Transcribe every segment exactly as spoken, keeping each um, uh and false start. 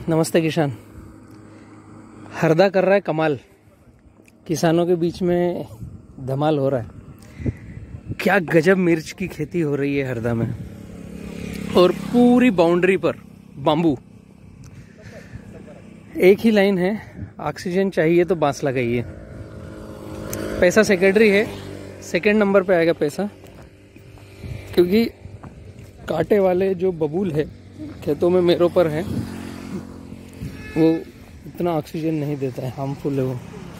नमस्ते किसान। हरदा कर रहा है कमाल, किसानों के बीच में धमाल हो रहा है। क्या गजब मिर्च की खेती हो रही है हरदा में, और पूरी बाउंड्री पर बांबू। एक ही लाइन है, ऑक्सीजन चाहिए तो बांस लगाइए। पैसा सेकेंडरी है, सेकंड नंबर पे आएगा पैसा, क्योंकि कांटे वाले जो बबूल है खेतों में मेरों पर है, वो इतना ऑक्सीजन नहीं देता है, हार्मफुल है वो।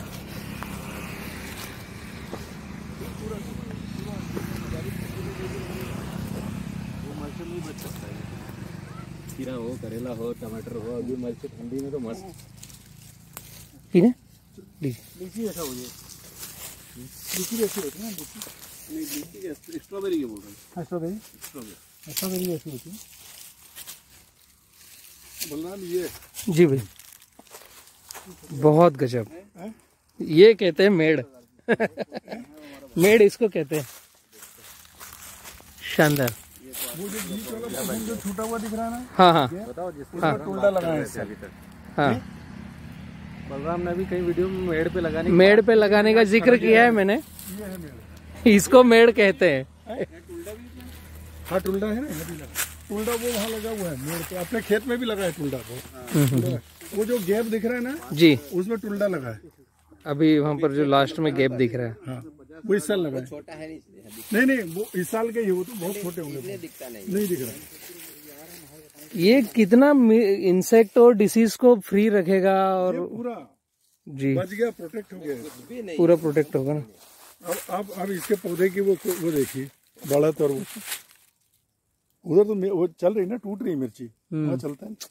खीरा हो, करेला हो, टमाटर हो, अभी मिर्च ठंडी में तो मस्त। ठीक है, लीची लीची ऐसा हो जाए, लीची जैसी होती है ना, लीची नहीं, लीची स्ट्रॉबेरी के बोल रहे हैं। स्ट्रॉबेरी स्ट्रॉबेरी स्ट्रॉबेरी ऐसी होती है। बलराम ये जी भाई, बहुत गजब। ये कहते हैं मेड़ मेड़ इसको कहते हैं। शानदार। वो जो बीच वाला फूल जो छूटा हुआ दिख रहा है ना, हाँ हाँ बताओ, जिसमें टुल्डा लगा है इससे अभी तक। हाँ, बलराम ने भी कई वीडियो में मेड़ पे लगाने मेड़ पे लगाने का जिक्र किया है मैंने। ये है मेड़, इसको मेड़ कहते हैं। हाँ टुल्डा है ना, टुल्डा वो वहाँ लगा हुआ है मेड़ पे। अपने खेत में भी लगा है टुल्डा को। वो जो गैप दिख रहा है ना जी, उसमें टुल्डा लगा है। अभी वहाँ पर जो लास्ट में गैप दिख रहा है, हाँ वो इस साल लगा है। छोटा है नहीं नहीं, वो इस साल के ही हो तो बहुत छोटे होंगे, नहीं दिख रहा। ये कितना इंसेक्ट और डिसीज को फ्री रखेगा, और पूरा जी बच गया, प्रोटेक्ट हो गया, पूरा प्रोटेक्ट होगा ना। अब अब अब इसके पौधे की वो वो देखिए बढ़त, और वो उधर तो वो चल रही ना, टूट रही मिर्ची, वहाँ चलता है,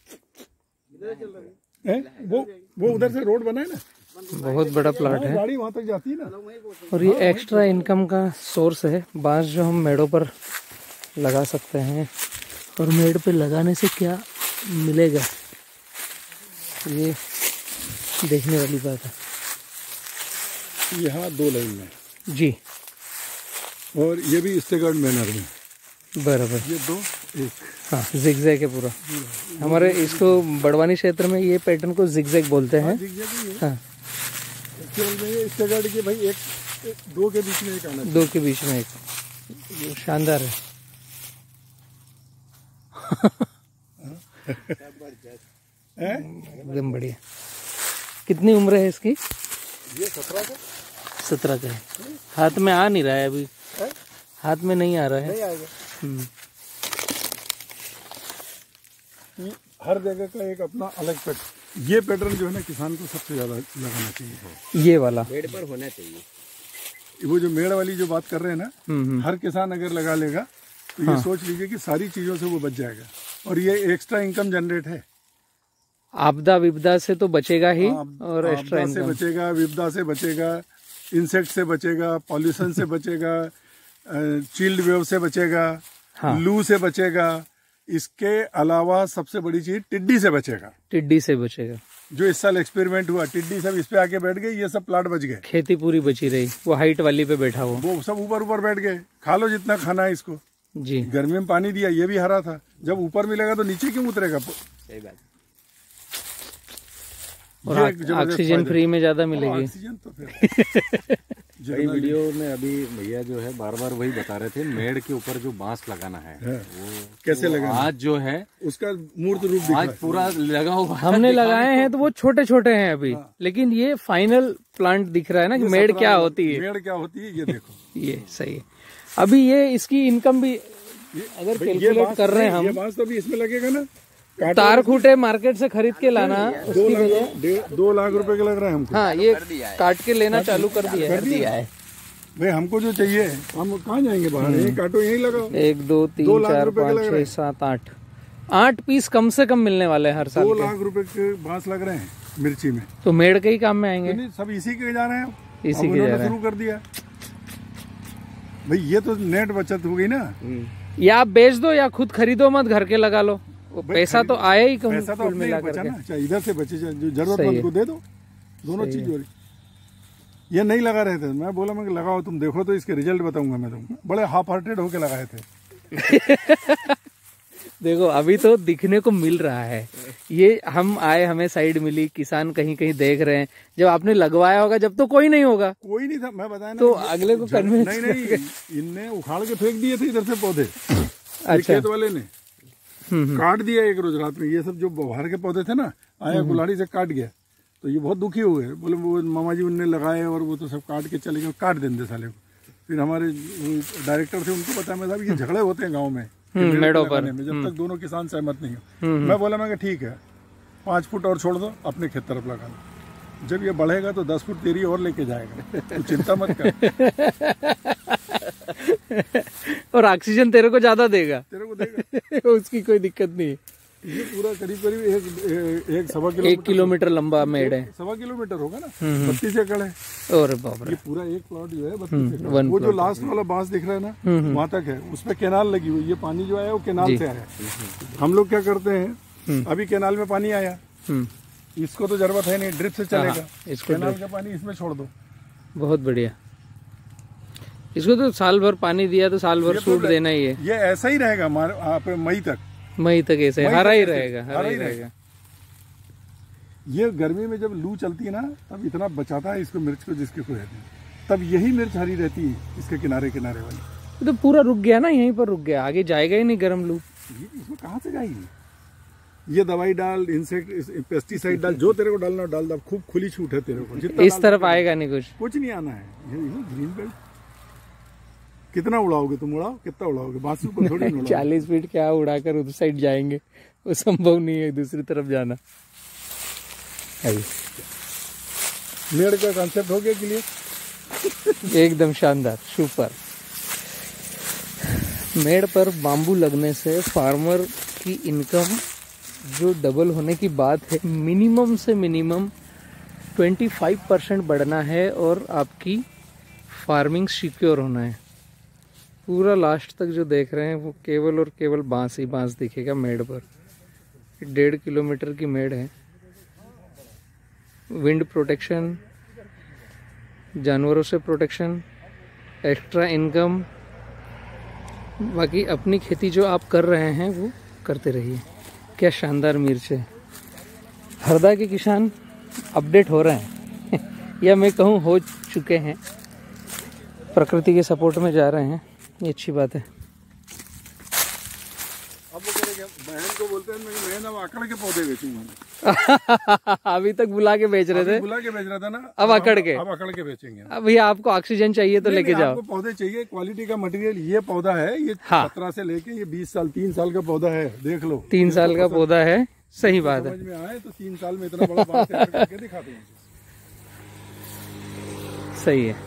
है? वो वो उधर से रोड बना है ना, बहुत बड़ा प्लाट है, गाड़ी वहाँ तक जाती है ना। और ये एक्स्ट्रा इनकम का सोर्स है। बांस जो हम मेड़ों पर लगा सकते हैं, और मेड़ पे लगाने से क्या मिलेगा, ये देखने वाली बात है। यहाँ दो लाइन में जी, और ये भी स्टेगर्ड मैनर में बराबर, ये दो एक, हाँ जिगजैग है पूरा। हमारे इसको बड़वानी क्षेत्र में ये पैटर्न को जिगजैग बोलते हैं। हाँ, केवल ये स्टेगर्ड के भाई एक, एक दो के बीच में एक आना, दो के बीच में एक, ये शानदार है। एकदम बढ़िया। कितनी उम्र है इसकी? ये सत्रह का सत्रह का है। हाथ में आ नहीं रहा है अभी, हाथ में नहीं आ रहा है, नहीं आएगा। हम्म। हर जगह का एक अपना अलग पैटर्न। ये पैटर्न जो है ना, किसान को सबसे ज्यादा लगाना चाहिए, ये वाला मेड़ पर होना चाहिए। वो जो मेड़ वाली जो बात कर रहे हैं ना, हर किसान अगर लगा लेगा तो ये हाँ। सोच लीजिए कि सारी चीजों से वो बच जाएगा, और ये एक्स्ट्रा इनकम जनरेट है। आपदा विपदा से तो बचेगा ही, और एक्स्ट्रा से बचेगा, विपदा से बचेगा, इंसेक्ट से बचेगा, पॉल्यूशन से बचेगा, चिल्ड वेव से बचेगा, हाँ। लू से बचेगा। इसके अलावा सबसे बड़ी चीज टिड्डी से बचेगा। टिड्डी से बचेगा, जो इस साल एक्सपेरिमेंट हुआ, टिड्डी सब इस पे आके बैठ गई, ये सब प्लाट बच गए, खेती पूरी बची रही। वो हाइट वाली पे बैठा हुआ, वो सब ऊपर ऊपर बैठ गए, खा लो जितना खाना है इसको। जी, गर्मी में पानी दिया, ये भी हरा था, जब ऊपर मिलेगा तो नीचे क्यों उतरेगा? सही बात। और ऑक्सीजन फ्री में ज्यादा मिलेगी। ऑक्सीजन तो फिर कई वीडियो में अभी भैया जो है बार बार वही बता रहे थे, मेड़ के ऊपर जो बांस लगाना है, है। वो कैसे तो लगाना, आज जो है उसका मूर्त रूप दिखा, आज पूरा लगा हुआ हमने लगाए हैं, तो वो छोटे छोटे हैं अभी, हाँ। लेकिन ये फाइनल प्लांट दिख रहा है ना कि मेड़ क्या होती है, मेड़ क्या होती है, ये देखो ये सही है। अभी ये इसकी इनकम भी अगर कैलकुलेट कर रहे हैं हम, ये बांस तो भी इसमें लगेगा ना। तार खूटे मार्केट से खरीद के लाना, दो लाख दो लाख रुपए का लग रहा है हमको। हाँ, ये काट के लेना चालू कर दिया कर दिया है भाई। हमको जो चाहिए, हम कहाँ जाएंगे बाहर, यही काटो, यही लगाओ। एक दो तीन चार पाँच छह सात आठ आठ पीस कम से कम मिलने वाले हैं हर साल। दो लाख रुपए के बांस लग रहे हैं मिर्ची में, तो मेड़ के ही काम में आएंगे। नहीं, सब इसी के जा रहे हैं, इसी के जा रहे हैं, शुरू कर दिया भाई। ये तो नेट बचत हो गई ना। या आप बेच दो या खुद खरीदो मत, घर के लगा लो, पैसा तो आया ही कम, पैसा तो अपने ही बचा ना, चाहे इधर से बचे, जो जरूरतमंद को दे दो, दोनों चीज हो रही। ये नहीं लगा रहे थे, मैं बोला मैं लगाओ, तुम देखो तो इसके रिजल्ट बताऊंगा मैं तुमको। बड़े हाफ हार्टेड होके लगाए थे। देखो अभी तो दिखने को मिल रहा है, ये हम आए हमें साइड मिली, किसान कहीं कहीं देख रहे हैं, जब आपने लगवाया होगा जब तो कोई नहीं होगा, कोई नहीं था, मैं बताया ना, तो अगले को कन्विंस नहीं नहीं इनने उखाड़ के फेंक दिए थे इधर से पौधे। अच्छा। खेत वाले ने काट दिया एक रोज रात में, ये सब जो बाहर के पौधे थे ना, आया कुल्हाड़ी से काट गया, तो ये बहुत दुखी हुए, बोले वो मामा जी उनने लगाए और वो तो सब काट के चले गए, काट देंगे साले को। फिर हमारे डायरेक्टर थे, उनको बताया मैं साहब ये झगड़े होते हैं गाँव में मेड़ों पर में, जब तक दोनों किसान सहमत नहीं हो। मैं बोला मैं ठीक है पाँच फुट और छोड़ दो, अपने खेत तरफ लगाना, जब ये बढ़ेगा तो दस फुट तेरी और लेके जाएगा, तो चिंता मत कर। और ऑक्सीजन तेरे को ज्यादा देगा, तेरे को देगा उसकी कोई दिक्कत नहीं है। ये पूरा करीब करीब एक एक सवा किलोमीटर एक किलोमीटर लंबा मेड़ है, सवा किलोमीटर होगा ना, बत्तीस एकड़ है। और बाप रे, ये पूरा एक प्लॉट जो है बत्तीस एकड़, वो जो लास्ट वाला बांस दिख रहा है ना वहाँ तक है, उसमें केनाल लगी हुई, ये पानी जो आया वो केनाल से आया। हम लोग क्या करते हैं, अभी केनाल में पानी आया, इसको तो जरूरत है नहीं, ड्रिप से चलेगा, इसको केनाल का पानी इसमें छोड़ दो। बहुत बढ़िया, इसको तो साल भर पानी दिया तो साल भर सूट देना ही है। ये ऐसा ही रहेगा हमारे मई तक, मई तक ऐसे हरा ही रहेगा, हरा ही रहेगा। ये गर्मी में जब लू चलती है ना तब इतना बचाता है इसको, मिर्च को जिसके को रहती है, तब यही मिर्च हरी रहती है इसके किनारे किनारे वाली। तो पूरा रुक गया ना, यहीं पर रुक गया, आगे जाएगा ही नहीं गर्म लू। इसमें कहाँ से जाएगी, ये दवाई डाल, इंसेक्ट पेस्टिसाइड डाल, जो तेरे को डालना डाल दो, खूब खुली छूट है तेरे को, जितना इस तरफ आएगा नहीं कुछ, कुछ नहीं आना है। ये ग्रीन बेल्ट कितना उड़ाओगे तुम, उड़ाओ कितना उड़ाओगे, बांसु पर थोड़ी उड़ाओगे। चालीस फीट क्या उड़ाकर उस साइड जाएंगे, वो संभव नहीं है दूसरी तरफ जाना। मेड़ का कॉन्सेप्ट हो गया क्लियर, एकदम शानदार, सुपर। मेड़ पर बांबू लगने से फार्मर की इनकम जो डबल होने की बात है, मिनिमम से मिनिमम पच्चीस परसेंट बढ़ना है और आपकी फार्मिंग सिक्योर होना है। पूरा लास्ट तक जो देख रहे हैं वो केवल और केवल बांस ही बांस दिखेगा मेड़ पर। डेढ़ किलोमीटर की मेड़ है। विंड प्रोटेक्शन, जानवरों से प्रोटेक्शन, एक्स्ट्रा इनकम, बाकी अपनी खेती जो आप कर रहे हैं वो करते रहिए। क्या शानदार मिर्च है। हरदा के किसान अपडेट हो रहे हैं या मैं कहूँ हो चुके हैं, प्रकृति के सपोर्ट में जा रहे हैं, ये अच्छी बात है। अब वो करेंगे, बहन को बोलते हैं मैं अब आकड़ के पौधे बेचूंगा। अभी तक बुला के बेच रहे थे, बुला के बेच रहा था ना, अब अकड़ के, अब अकड़ के बेचेंगे। अब भैया आपको ऑक्सीजन चाहिए तो लेके जाओ। आपको पौधे चाहिए, क्वालिटी का मटेरियल, ये पौधा है, ये सत्रह हाँ। से लेके ये बीस साल, तीन साल का पौधा है, देख लो। तीन साल का पौधा है, सही बात है। समझ में आए तो तीन साल में इतना बड़ा बांस तैयार करके दिखा देंगे। सही है।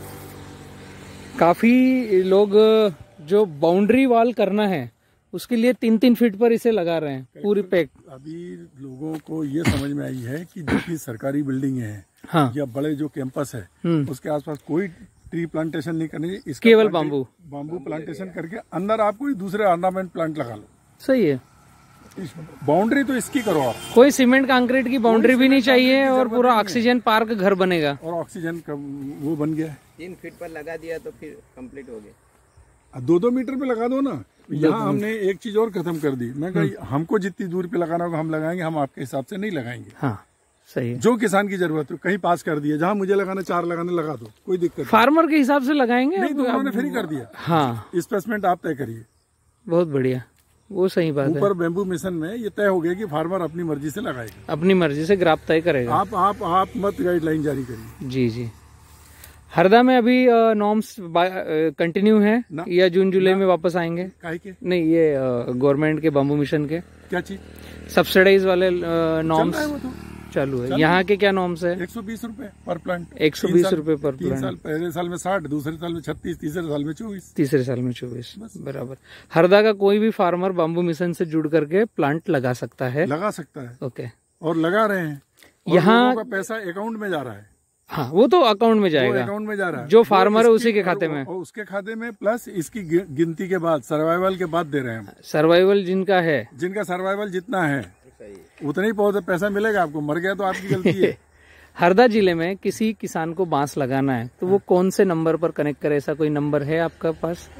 काफी लोग जो बाउंड्री वॉल करना है उसके लिए तीन तीन फीट पर इसे लगा रहे हैं पूरी पैक। अभी लोगों को ये समझ में आई है कि जो भी सरकारी बिल्डिंग है हाँ। या बड़े जो कैंपस है उसके आसपास कोई ट्री प्लांटेशन नहीं करनी चाहिए, केवल बाम्बू बाम्बू प्लांटेशन करके अंदर आप कोई दूसरे ऑर्नामेंट प्लांट लगा लो। सही है। बाउंड्री तो इसकी करो आप, कोई सीमेंट कंक्रीट की बाउंड्री भी नहीं चाहिए और पूरा ऑक्सीजन पार्क घर बनेगा। और ऑक्सीजन का वो बन गया, तीन फीट पर लगा दिया तो फिर कंप्लीट हो गया। दो दो मीटर पे लगा दो ना। यहाँ हमने एक चीज और खत्म कर दी, मैं कहा हमको जितनी दूर पे लगाना होगा हम लगाएंगे, हम आपके हिसाब से नहीं लगाएंगे। हाँ सही है। जो किसान की जरूरत हो कहीं पास कर दिया, जहाँ मुझे लगाना चार लगाने लगा दो, कोई दिक्कत फार्मर के हिसाब से लगाएंगे। नहीं तो उन्होंने फ्री कर दिया। हाँ स्पेसमेंट आप तय करिए। बहुत बढ़िया, वो सही बात है। ऊपर बेम्बू मिशन में ये तय हो गया कि फार्मर अपनी मर्जी से लगाएगा, अपनी मर्जी से ग्राफ तय करेगा। आप आप आप मत गाइडलाइन जारी करिए। जी जी। हरदा में अभी नॉर्म्स कंटिन्यू है या जून जुलाई में वापस आएंगे? काहे के? नहीं, ये गवर्नमेंट के बाम्बू मिशन के क्या चीज सब्सिडाइज वाले नॉर्म्स तो? चालू है। यहाँ के क्या नॉर्म्स है? एक सौ बीस रूपए पर प्लांट। एक सौ बीस रूपए पर प्लांट। साल पहले साल में साठ, दूसरे साल में छत्तीस, तीसरे साल में चौबीस। तीसरे साल में चौबीस, बराबर। हरदा का कोई भी फार्मर बाम्बू मिशन से जुड़ करके प्लांट लगा सकता है, लगा सकता है। ओके, और लगा रहे हैं। यहाँ का पैसा अकाउंट में जा रहा है। हाँ, वो तो अकाउंट में जाएगा, अकाउंट में जा रहा है। जो फार्मर है उसी के खाते में, और उसके खाते में प्लस इसकी गिनती के बाद, सर्वाइवल के बाद दे रहे हैं। सर्वाइवल जिनका है, जिनका सर्वाइवल जितना है उतना ही पौधे पैसा मिलेगा आपको। मर गया तो आपकी गलती है। हरदा जिले में किसी किसान को बांस लगाना है तो वो कौन से नंबर पर कनेक्ट करे? ऐसा कोई नंबर है आपका पास?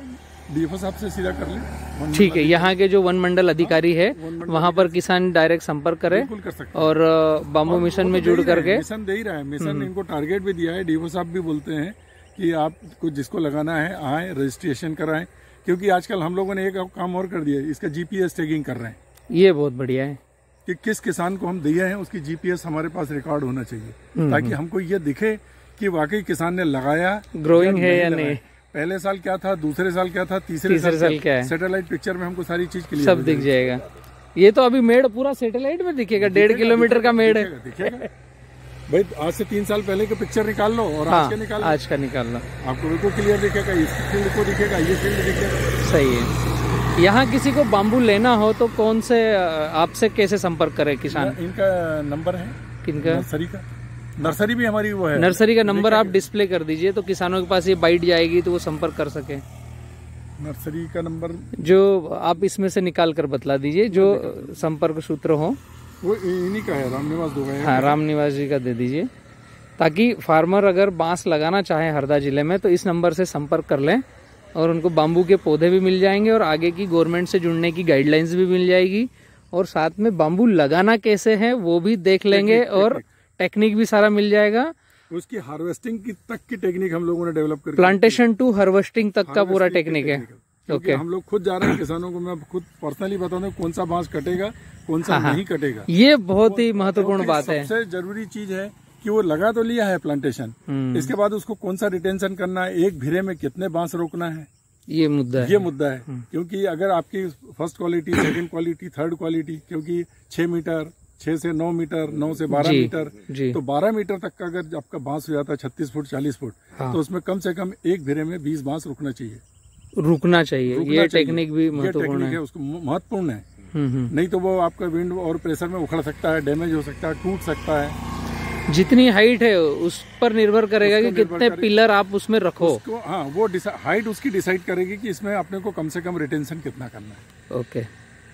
डीएफओ साहब से सीधा कर ले। ठीक है, यहाँ के जो वन मंडल अधिकारी है वहाँ पर किसान डायरेक्ट संपर्क करे बिल्कुल कर सकते और बाम्बू मिशन में जुड़ करके। मिशन दे ही रहा है, मिशन इनको टारगेट भी दिया है। डीएफओ साहब भी बोलते हैं कि आप को जिसको लगाना है आए, रजिस्ट्रेशन कराएं, क्योंकि आजकल हम लोगों ने एक काम और कर दिया है, इसका जीपीएस टैगिंग कर रहे हैं। ये बहुत बढ़िया है कि किस किसान को हम दिए हैं उसकी जीपीएस हमारे पास रिकॉर्ड होना चाहिए, ताकि हमको ये दिखे कि वाकई किसान ने लगाया, ग्रोइंग है या नहीं, पहले साल क्या था, दूसरे साल क्या था, तीसरे, तीसरे साल, साल क्या है। सैटेलाइट पिक्चर में हमको सारी चीज क्लियर सब दिख जाएगा। ये तो अभी मेड़ पूरा सैटेलाइट में दिखेगा, डेढ़ किलोमीटर का मेड़ है। दिखेगा भाई, आज से तीन साल पहले का पिक्चर निकाल लो और हाँ, आज का निकाल लो, आज का निकाल लो, आपको बिल्कुल क्लियर दिखेगा। इस फील्ड को दिखेगा, ये फील्ड दिखेगा। सही है। यहाँ किसी को बाम्बू लेना हो तो कौन से आपसे कैसे संपर्क करे किसान? इनका नंबर है, किनका? नर्सरी का। नर्सरी भी हमारी वो है, नर्सरी का नंबर आप डिस्प्ले कर दीजिए तो किसानों के पास ये बाइट जाएगी तो वो संपर्क कर सके। नर्सरी का नंबर जो आप इसमें से निकाल कर बतला दीजिए, जो संपर्क सूत्र हो वो इन्हीं का है, रामनिवास दोगा। हाँ, रामनिवास जी का दे दीजिए, ताकि फार्मर अगर बांस लगाना चाहे हरदा जिले में तो इस नंबर से संपर्क कर लें और उनको बाम्बू के पौधे भी मिल जाएंगे और आगे की गवर्नमेंट से जुड़ने की गाइडलाइंस भी मिल जाएगी और साथ में बाम्बू लगाना कैसे है वो भी देख लेंगे और टेक्निक भी सारा मिल जाएगा। उसकी हार्वेस्टिंग की तक की टेक्निक हम लोगों ने डेवलप कर, प्लांटेशन टू हार्वेस्टिंग तक का पूरा टेक्निक है। ओके, हम लोग खुद जा रहे हैं किसानों को, मैं खुद पर्सनली बता दूं कौन सा बांस कटेगा, कौन सा नहीं कटेगा। ये बहुत ही महत्वपूर्ण बात है। सबसे जरूरी चीज है कि वो लगा तो लिया है प्लांटेशन, इसके बाद उसको कौन सा रिटेंशन करना है, एक भिरे में कितने बांस रोकना है, ये मुद्दा है। ये मुद्दा है। क्योंकि अगर आपकी first quality, second quality, third quality, क्योंकि छह मीटर, छह से नौ मीटर, नौ से बारह मीटर, तो बारह मीटर तक का अगर आपका बांस हो जाता है छत्तीस फुट चालीस फुट, हाँ। तो उसमें कम से कम एक भिरे में बीस बांस रुकना चाहिए, रुकना चाहिए। रुकना ये चाहिए। टेक्निक भी महत्वपूर्ण है, है उसको महत्वपूर्ण है। नहीं तो वो आपका विंड और प्रेशर में उखड़ सकता है, डैमेज हो सकता है, टूट सकता है। जितनी हाइट है उस पर निर्भर करेगा कि कितने पिलर आप उसमें रखो। उसको, हाँ, वो हाइट उसकी डिसाइड करेगी कि इसमें अपने को कम से कम रिटेंशन कितना करना है। ओके,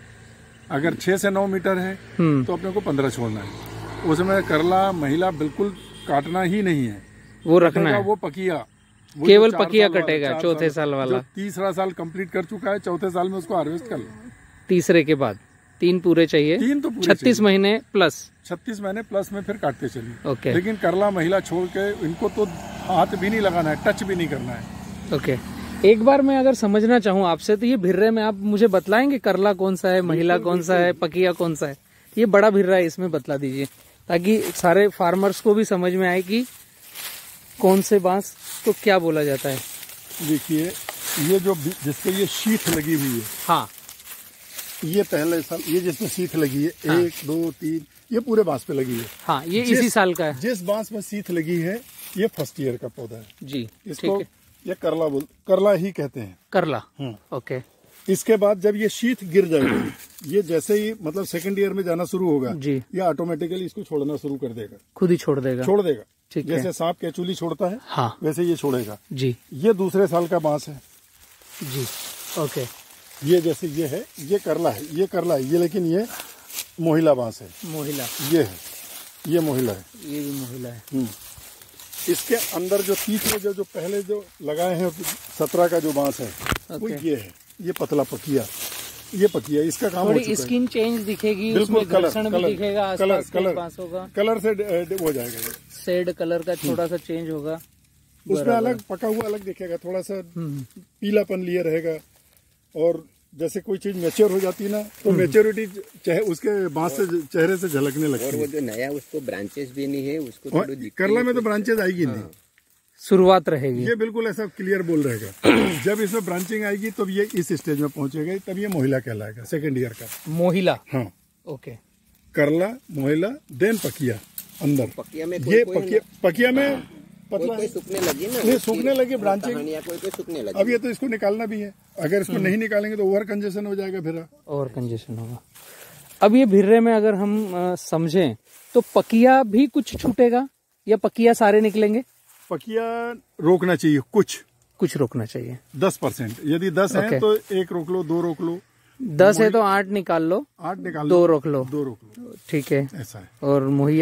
अगर छह से नौ मीटर है तो अपने को पंद्रह छोड़ना है। उसमें करला महिला बिल्कुल काटना ही नहीं है, वो रखना है। वो पकिया, केवल पकिया कटेगा चौथे साल वाला। तीसरा साल कंप्लीट कर चुका है, चौथे साल में उसको हार्वेस्ट कर लो। तीसरे के बाद तीन पूरे चाहिए, तीन तो छत्तीस महीने प्लस, छत्तीस महीने प्लस में फिर काटते चलिए। ओके, लेकिन करला महिला छोड़ के इनको तो हाथ भी नहीं लगाना है, टच भी नहीं करना है। ओके, एक बार मैं अगर समझना चाहूँ आपसे तो ये भिर्रे में आप मुझे बतलाएंगे करला कौन सा है, महिला कौन सा है, पकिया कौन सा है? ये बड़ा भिर्रा है, इसमें बतला दीजिए ताकि सारे फार्मर्स को भी समझ में आए कि कौन से बांस को क्या बोला जाता है। देखिए, ये जो जिसपे ये शीथ लगी हुई है, हाँ, ये पहले साल ये जिसमें शीथ लगी है, हाँ। एक दो तीन, ये पूरे बांस पे लगी है। हाँ, ये इसी साल का है। जिस बांस में शीथ लगी है ये फर्स्ट ईयर का पौधा है जी। इसको ये करला बोल करला ही कहते हैं, करला। ओके, इसके बाद जब ये शीथ गिर जाएगी, ये जैसे ही मतलब सेकंड ईयर में जाना शुरू होगा जी, ये ऑटोमेटिकली इसको छोड़ना शुरू कर देगा, खुद ही छोड़ देगा छोड़ देगा ठीक है। जैसे सांप केचुली छोड़ता है, हाँ, वैसे ये छोड़ेगा जी। ये दूसरे साल का बांस है जी। ओके, ये जैसे ये है, ये करला है, ये करला है, ये लेकिन ये मोहिला बांस है। मोहिला ये है, ये मोहिला है, ये भी मोहिला है। इसके अंदर जो तीसरे जो जो पहले जो लगाए हैं सत्रह का जो बांस है वो ये है, ये पतला पकिया, ये पकिया, इसका काम हो चुका है। स्किन चेंज दिखेगी, बिल्कुल कलर कलर दिखेगा, कलर कलर कलर से हो जाएगा, शेड कलर का थोड़ा सा चेंज होगा, उसमें अलग पका हुआ अलग दिखेगा, थोड़ा सा पीलापन लिए रहेगा। और जैसे कोई चीज मैच्योर हो जाती है ना तो मैच्योरिटी चाहे उसके बांस से चेहरे से झलकने लगती है। और वो जो नया उसको ब्रांचेस भी नहीं है, उसको करला में तो ब्रांचेस आएगी नहीं, शुरुआत रहेगी। ये बिल्कुल ऐसा क्लियर बोल रहेगा। जब इसमें ब्रांचिंग आएगी तब ये इस स्टेज में पहुंचेगा, तब ये मोहिला कहलाएगा, सेकंड ईयर का मोहिला। हाँ, ओके, करला मोहिला देन पकिया अंदर। पकिया में ये पकिया पकिया में पतला कोई सूखने लगी ना, नहीं सूखने लगी ब्रांचिंग, कोई कोई सूखने लगी। अब ये तो इसको निकालना भी है, अगर इसको नहीं निकालेंगे तो ओवर कंजेशन हो जाएगा, फिर ओवर कंजेशन होगा। अब ये भिर्रे में अगर हम समझें तो पकिया भी कुछ छूटेगा या पकिया सारे निकलेंगे? पकिया रोकना चाहिए, कुछ कुछ रोकना चाहिए, दस परसेंट। यदि दस है तो एक रोक लो, दो रोक लो, दस है तो आठ निकाल लो, आठ निकाल दो रोक लो, दो रोक लो, ठीक है, ऐसा है। और मोहिया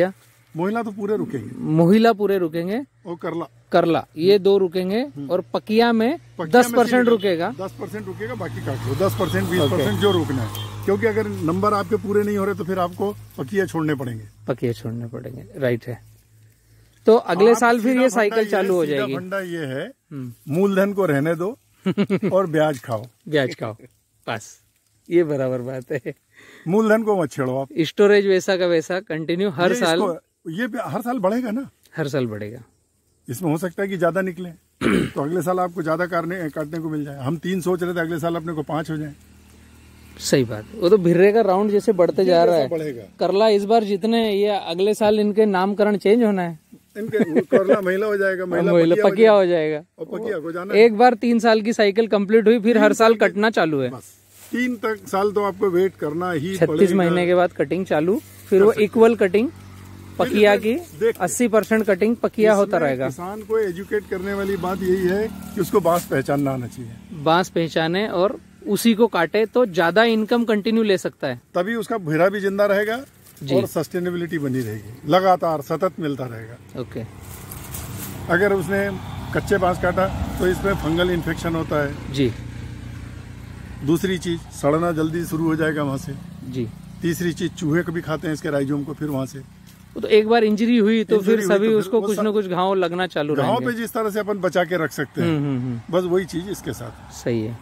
मोहिला तो पूरे रुकेंगे मोहिला पूरे रुकेंगे और करला करला ये दो रुकेंगे और पकिया में दस परसेंट रुकेगा। दस परसेंट रुकेगा, बाकी काट लो। दस परसेंट बीस परसेंट जो रुकना है, क्योंकि अगर नंबर आपके पूरे नहीं हो रहे तो फिर आपको पकिया छोड़ने पड़ेंगे। पकिया छोड़ने पड़ेंगे, राइट है। तो अगले साल फिर ये साइकिल चालू हो जाएगी। फंडा ये है, मूलधन को रहने दो और ब्याज खाओ। ब्याज खाओ, बस ये बराबर बात है। मूलधन को मत छेड़ो आप। स्टोरेज वैसा का वैसा कंटिन्यू हर ये साल, ये हर साल बढ़ेगा ना, हर साल बढ़ेगा। इसमें हो सकता है कि ज्यादा निकले तो अगले साल आपको ज्यादा काटने काटने को मिल जाए। हम तीन सोच रहे थे, अगले साल अपने को पांच हो जाए। सही बात। वो तो भिर्रे का राउंड जैसे बढ़ते जा रहा है, बढ़ेगा। करला इस बार जितने, ये अगले साल इनके नामकरण चेंज होना है। इनके करला महिला हो जाएगा, महिला महिला पकिया, पकिया हो जाएगा। और पकिया को जाना एक बार तीन साल की साइकिल कंप्लीट हुई, फिर हर साल कटना चालू है। बस तीन तक साल तो आपको वेट करना ही छत्तीस महीने के बाद कटिंग चालू, फिर वो इक्वल कटिंग पकिया की अस्सी परसेंट कटिंग पकिया होता रहेगा। किसान को एजुकेट करने वाली बात यही है कि उसको बांस पहचानना आना चाहिए। बांस पहचाने और उसी को काटे तो ज्यादा इनकम कंटिन्यू ले सकता है, तभी उसका भिरा भी जिंदा रहेगा और सस्टेनेबिलिटी बनी रहेगी, लगातार सतत मिलता रहेगा। ओके। अगर उसने कच्चे बांस काटा तो इसमें फंगल इन्फेक्शन होता है जी। दूसरी चीज, सड़ना जल्दी शुरू हो जाएगा वहां से जी। तीसरी चीज, चूहे कभी खाते हैं इसके राइजोम को, फिर वहां से तो एक बार इंजरी हुई तो फिर हुई सभी तो उसको कुछ न कुछ घाव लगना चालू गाँव रहेंगे। पे जिस तरह से अपन बचा के रख सकते हम्म, हैं, हम्म, हम्म। बस वही चीज इसके साथ। सही है।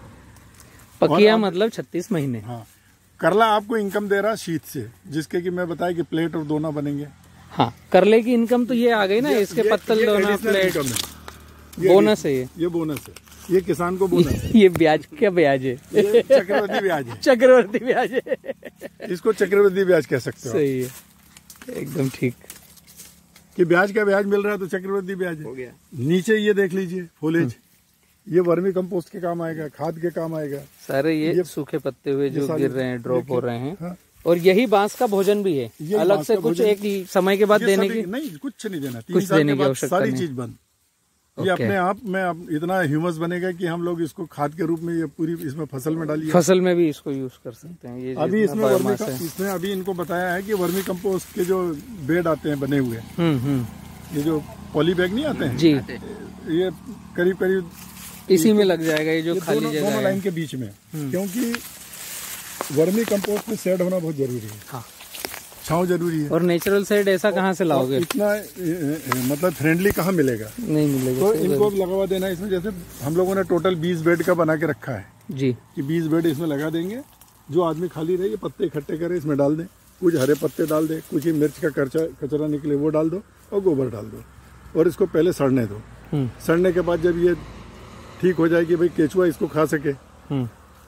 पकिया और मतलब छत्तीस महीने। हाँ, करला आपको इनकम दे रहा शीत से, जिसके कि मैं बताया कि प्लेट और दोना बनेंगे। हाँ, करले की इनकम तो ये आ गई ना, इसके ये- पत्तल ये दोना additional प्लेट, income है। ये बोनस है ये। ये बोनस है, ये किसान को बोनस है। ये ब्याज, क्या ब्याज है? ये चक्रवर्ती ब्याज है, चक्रवर्ती ब्याज है। इसको चक्रवर्ती ब्याज कह सकते हो सही है, एकदम ठीक। कि ब्याज का ब्याज मिल रहा है तो चक्रवर्ती ब्याज है। हो गया। नीचे ये देख लीजिए फोलेज, ये वर्मी कंपोस्ट के काम आएगा, खाद के काम आएगा। सारे ये, ये- सूखे पत्ते हुए जो सारे- गिर रहे हैं, ड्रॉप हो रहे हैं। हाँ। और यही बांस का भोजन भी है, यही अलग बांस से का कुछ भोजन- एक समय के बाद ये देने सभी- की नहीं, कुछ नहीं देना। तीन कुछ साल देने के की बाद आवश्यकता सारी नहीं। चीज बंद। ये ओके। अपने आप में अब इतना ह्यूमस बनेगा कि हम लोग इसको खाद के रूप में ये पूरी इसमें फसल में डालिए। फसल में भी इसको यूज कर सकते हैं। ये अभी जितना इसमें वर्मी बायोमास है। इसमें अभी इनको बताया है कि वर्मी कंपोस्ट के जो बेड आते हैं बने हुए, हम्म हम्म ये जो पॉली बैग नहीं आते हैं, जी, ये करीब करीब इसी में लग जाएगा ये जो ये खाली दोनों, जगह दोनों है। लाइन के बीच में, क्योंकि वर्मी कंपोस्ट में शेड होना बहुत जरूरी है। हाँ। छांव जरूरी है। और नेचुरल साइड ऐसा कहाँ से लाओगे? इतना ए, ए, मतलब फ्रेंडली कहाँ मिलेगा? नहीं मिलेगा। तो सही इनको बात। लगवा देना इसमें। जैसे हम लोगों ने टोटल बीस बेड का बना के रखा है जी। कि बीस बेड इसमें लगा देंगे। जो आदमी खाली रहे पत्ते इकट्ठे करे इसमें डाल दें, कुछ हरे पत्ते डाल दे, कुछ ही मिर्च का कचरा कचरा निकले वो डाल दो और गोबर डाल दो और इसको पहले सड़ने दो। हम्म सड़ने के बाद जब ये ठीक हो जाए कि भाई केचुआ इसको खा सके, हम्म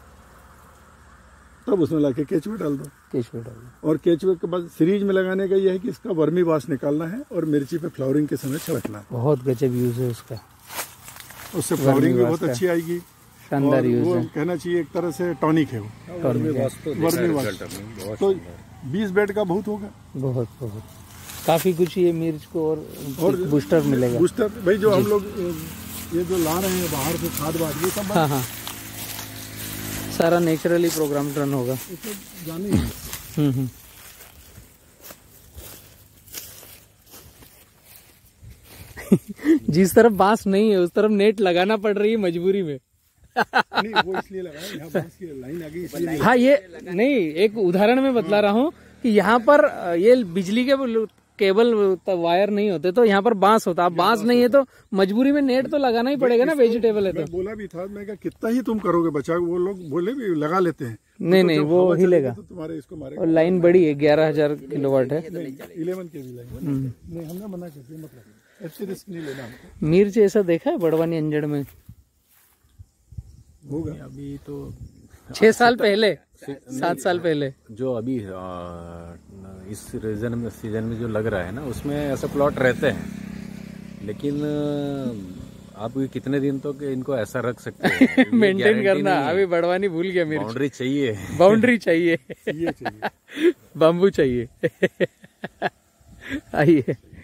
तब उसमें लाके केचुए डाल दो। केचुए डाल दो। और केचुए के बाद सीरीज में लगाने का ये है कि इसका वर्मी वाश निकालना है और मिर्ची पे फ्लावरिंग के समय छिड़कना है। बहुत गजब यूज है उसका, उससे फ्लावरिंग भी वाश बहुत का। अच्छी आएगी। शानदार और यूज वो है। कहना चाहिए एक तरह से टॉनिक है वो, वर्मी वाश तो देखा वर्मी वाश। रिजल्ट हमने, बहुत तो सुंदर। बीस बेड का बहुत होगा। बहुत बहुत काफी कुछ ये मिर्च को और, और बूस्टर मिलेगा। बूस्टर भाई जो हम लोग ये जो ला रहे हैं बाहर से खाद वाद ये सब हाँ हाँ, सारा नेचुरली प्रोग्राम रन होगा। इसमें जाने ही है। हम्म हम्म जिस तरफ बांस नहीं है उस तरफ नेट लगाना पड़ रही है मजबूरी में। नहीं वो इसलिए लगाया, यहाँ बांस की लाइन आ गई इसलिए नहीं। हाँ, ये नहीं, एक उदाहरण में बतला रहा हूँ कि यहाँ पर ये बिजली के केबल वायर नहीं होते तो यहाँ पर बांस होता। अब बांस नहीं है तो मजबूरी में नेट तो लगाना ही पड़ेगा ना, वेजिटेबल है मैं तो। बोला भी था, मैं क्या कितना ही तुम करोगे बचा, वो लोग बोले भी लगा लेते हैं। नहीं तो नहीं, जब वो हवा चलेगी हिलेगा। तो तुम्हारे इसको मारेगा। और लाइन बड़ी है, ग्यारह हजार किलोवाट है। इलेवन के भी लाइन नहीं, हमने मना कर दिया, मतलब ऐसे रिस्क नहीं लेना हमको। मिर्च ऐसा देखा है बड़वानी अंजड़ में? होगा अभी तो छह साल पहले, सात साल पहले। जो अभी आ, इस रीजन में सीजन में जो लग रहा है ना उसमें ऐसा प्लॉट रहते हैं, लेकिन आप ये कितने दिन तक तो इनको ऐसा रख सकते हैं मेंटेन करना। अभी बड़वानी भूल गया मिर्च। बाउंड्री चाहिए। बाउंड्री चाहिए, ये चाहिए। बाम्बू चाहिए। आइए